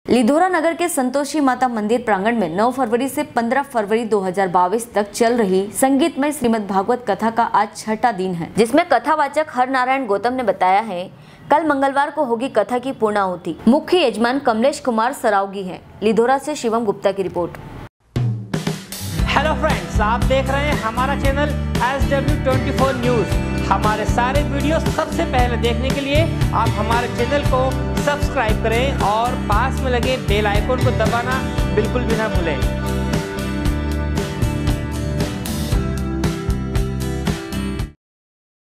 लिधोरा नगर के संतोषी माता मंदिर प्रांगण में 9 फरवरी से 15 फरवरी 2022 तक चल रही संगीतमय श्रीमद् भागवत कथा का आज छठा दिन है, जिसमें कथावाचक हर नारायण गौतम ने बताया है कल मंगलवार को होगी कथा की पूर्णाहुति। मुख्य यजमान कमलेश कुमार सरावगी हैं। लिधोरा से शिवम गुप्ता की रिपोर्ट। हेलो फ्रेंड्स, आप देख रहे हैं हमारा चैनल SW24 न्यूज। हमारे सारे वीडियो सबसे पहले देखने के लिए आप हमारे चैनल को सब्सक्राइब करें और पास में लगे बेल आइकन को दबाना बिल्कुल भी ना भूलें।